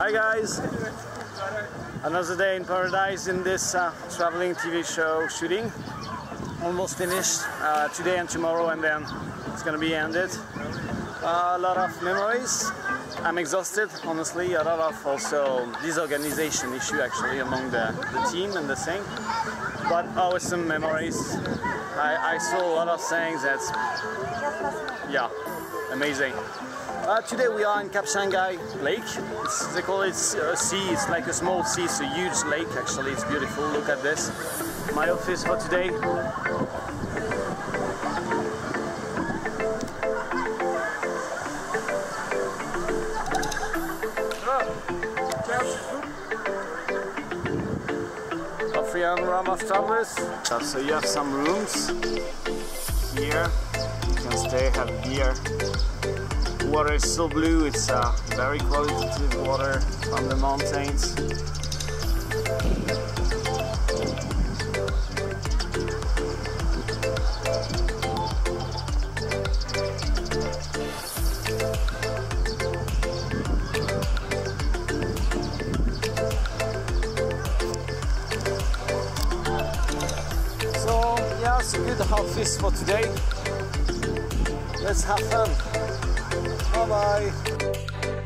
Hi guys! Another day in paradise in this traveling TV show shooting. Almost finished today and tomorrow, and then it's gonna be ended. A lot of memories. I'm exhausted, honestly. A lot of also disorganization issue actually among the team and the thing. But awesome memories. I saw a lot of things that's, yeah, amazing. Today we are in Cap Shanghai Lake. They call it a sea. It's like a small sea. It's a huge lake actually. It's beautiful. Look at this. My office for today. Coffee and rum of travelers. So you have some rooms here. You can stay, have beer. Water is so blue, it's very qualitative water from the mountains. So yeah, it's a good office for today. Let's have fun. Bye-bye.